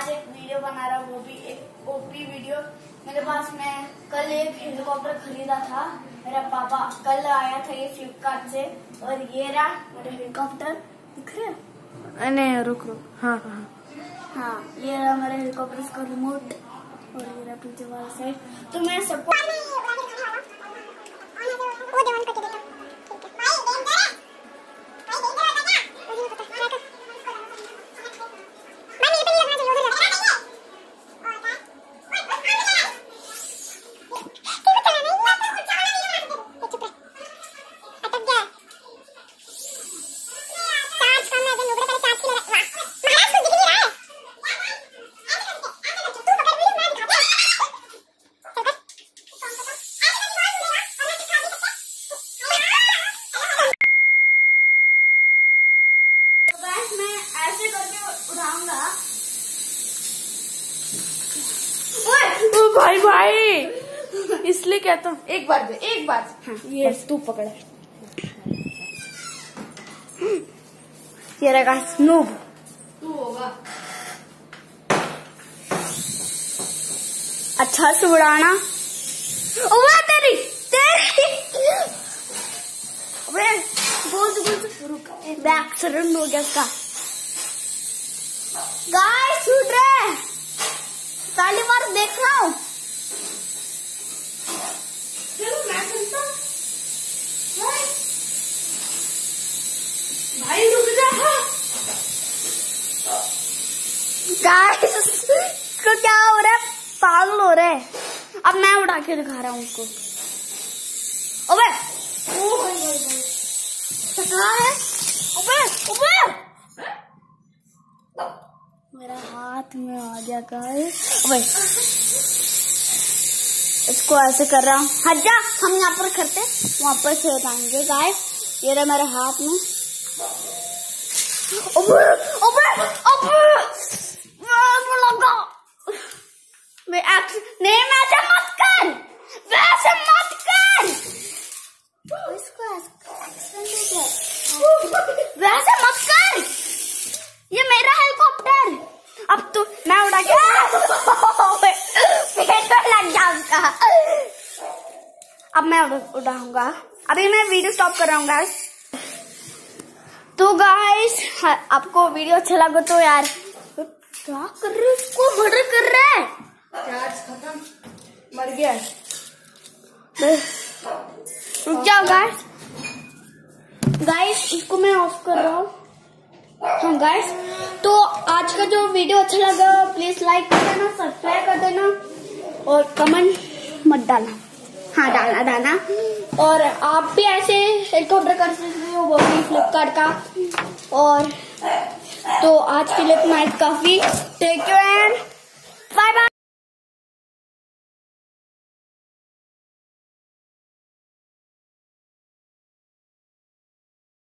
आज एक वीडियो बना रहा हूँ, वो भी एक ओपी वीडियो। मेरे पास मैं कल एक हेलीकॉप्टर खरीदा था, मेरा पापा कल आया था ये फ्लिपकार्ट से, और ये रहा मेरा हेलीकॉप्टर। दिख रहा है? नहीं, रुक। हाँ, ये रहा मेरा हेलीकॉप्टर का रिमोट, और ये रहा पीछे वाला साइड। तो मैं सबको ऐसे करके उड़ाऊंगा। भाई इसलिए कहता हूँ, एक बार दे। हाँ, ये तू पकड़। ये रहा स्नूब, तू होगा। अच्छा से उड़ाना। ओए तेरी बोल रुक, एक्सीडेंट हो गया इसका। गाइस छूट रहे, पहली बार देख रहा हूँ। चलो मैं चलता हूँ। भाई रुक जा। गाइस को क्या हो रहा है, पागल हो रहा है। अब मैं उड़ा के दिखा रहा हूँ उसको। ओबे कहाँ है? ओबे मेरा हाथ में आ गया गाइस। ओबे इसको ऐसे कर रहा हूँ, हट जा। हम यहाँ पर करते, वहां पर से उठाएंगे गाइस। ये रहा मेरे हाथ में। ओबे लगा। नहीं, वैसे मत कर, वैसे मत कर। इसको वैसे मत कर, ये मेरा हेलीकॉप्टर। अब तू मैं उड़ा के लग जाऊंगा। अब मैं उड़ाऊंगा। अभी मैं वीडियो स्टॉप कर रहा हूँ गाइस। तो गाइस आपको वीडियो अच्छा लगा तो यार, क्या कर रहे, इसको मर्डर कर रहा है। चार्ज खत्म, मर गया। रुक जाओ गाइस, इसको मैं ऑफ कर रहा हूँ। हाँ गाइस, तो आज का जो वीडियो अच्छा लगा प्लीज लाइक कर देना, सब्सक्राइब कर देना, और कमेंट मत डालना। हाँ डालना। और आप भी ऐसे हेलीकॉप्टर कर सकते हो, वो भी फ्लिपकार्ट का। और तो आज के लिए इतना काफी। Take care.